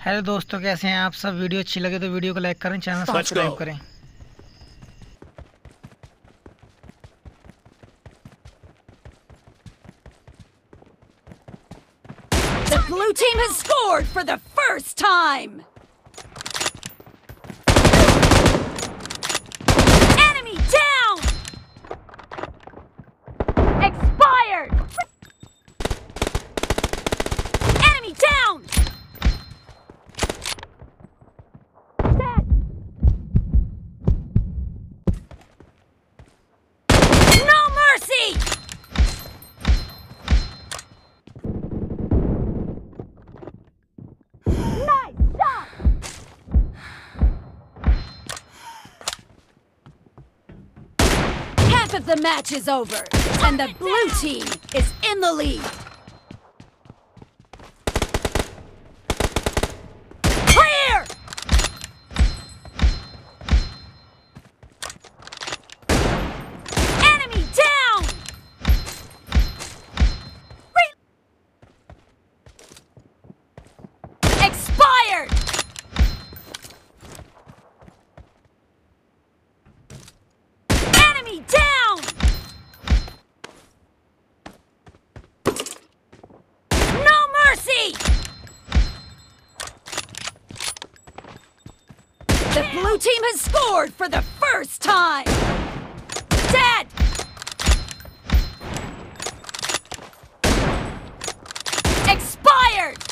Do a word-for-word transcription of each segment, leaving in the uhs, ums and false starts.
Hello दोस्तों, कैसे हैं आप सब। वीडियो अच्छी लगे तो वीडियो को लाइक करें, चैनल सब्सक्राइब करें। The blue team has scored for the first time! Enemy down! Expired! Enemy down! Dead! No mercy! Nice shot! Half of the match is over, and the blue team is in the lead. Clear! Enemy down! Re- Expired! Enemy down! No mercy! The blue team has scored for the first time! Dead! Expired!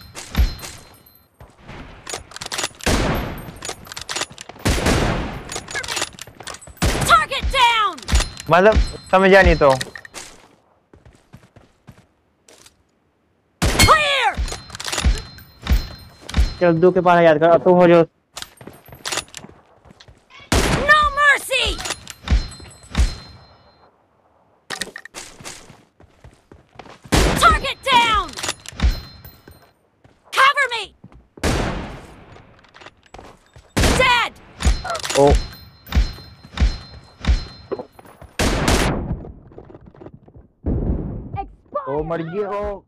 Target down! मतलब समझा नहीं तो Clear! चल दो के पास याद कर अब तुम हो जो No mercy! Target down! Cover me! Dead! ओ Expired! ओ मर गए हो।